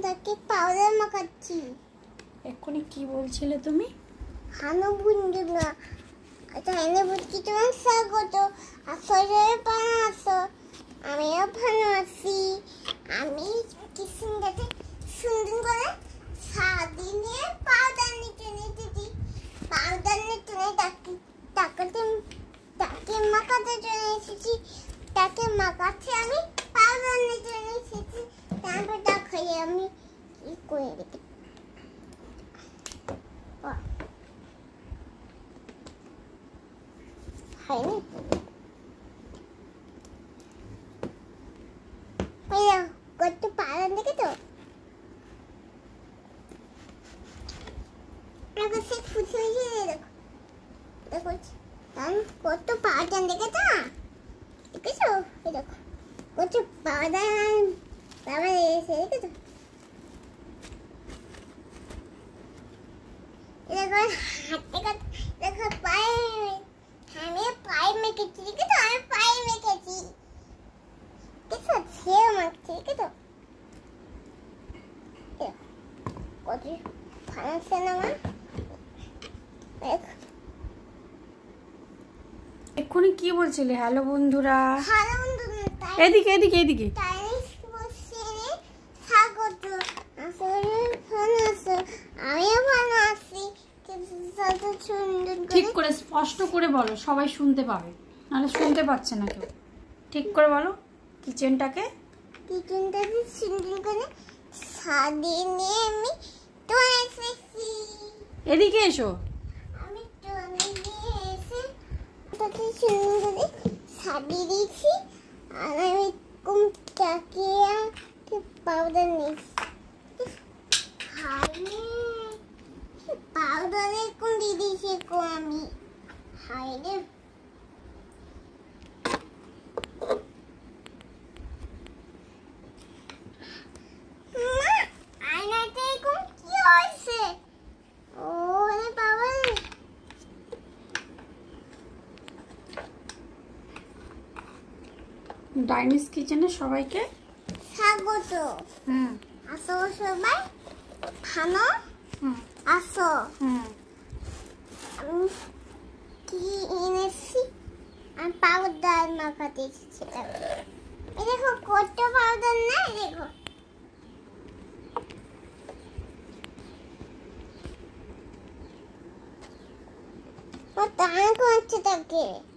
তাকে পাউডার মাখাচ্ছি। এক্ষুনি কি বলছিলে তুমি? হানো বুঝলি না, তাহলে বুঝছি তোমার স্বাগত। আসলে ভালো আছো? আমিও ভালো আছি। আমি কি সুন্দর সুন্দর করে সারাদিনে পাউডার নিতে নিতেছি। পাউডার নিতে তাকে মাখাতে চলে এসেছি। তাকে মাখাচ্ছি আমি, পাউডার নিতে এসেছি। তারপর দেখাই আমি কি করে রেখে হয়নি। কত পাউডার দেখে তো সে খুশি হয়েছে। দেখো কত পাউডার দেখে তো দেখেছো? দেখো কত পাউডার বাবা এসে দেখেছো? দেখো হাতে দেখো পায়ে, আমি পায়ে মেখেছি। দেখেছো আমি পায়ে মেখেছি? দেখো ছেও মাখছে। দেখেছো কত ফাংশন আমার। এক্ষুনি কি বলছিলে? হ্যালো বন্ধুরা, হ্যালো বন্ধুরা, এদিকে এদিকে এদিকে। স্বাগত। আসলে ভালো আছো? আমিও ভালো আছি। ঠিক করে স্পষ্ট করে বলো, সবাই শুনতে পাবে, নাহলে শুনতে পাচ্ছে না কেউ। ঠিক করে বলো। কিচেনটাকে সুন্দর করে সাজিয়ে আমি তো এসেছি। এদিকে এসো। আমি তো এসে তাকে সুন্দর করে সাজিয়ে দিয়েছি। আর আমি কম তাকিয়ে পাউডার নিয়েছি। পাউডারে কম দিয়ে দিয়েছি আমি। হাইরে আয়নাতে কম কি হয়েছে? ওরে বাবা, ডাইনিস কিচেনে সবাইকে স্বাগত। আসো সবাই, ভালো আসো। আমি কি এনেছি? আমি পাউডার মাখাতে এসেছিলাম। এই দেখো কত পাউডার নাই। দেখো ও টান করছে তাকে।